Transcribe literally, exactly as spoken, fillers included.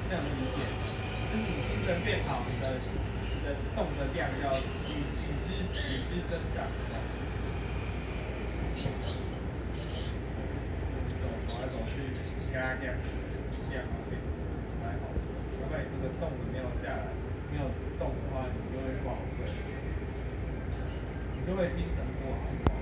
这样理解，就是你精神变好，你的你的动的量要与与之与之增长，这样。走走来走去，嘎嘎，这样会还好。要不然你这个动的没有下来，没有动的话，你就会不好睡，你就会精神不好。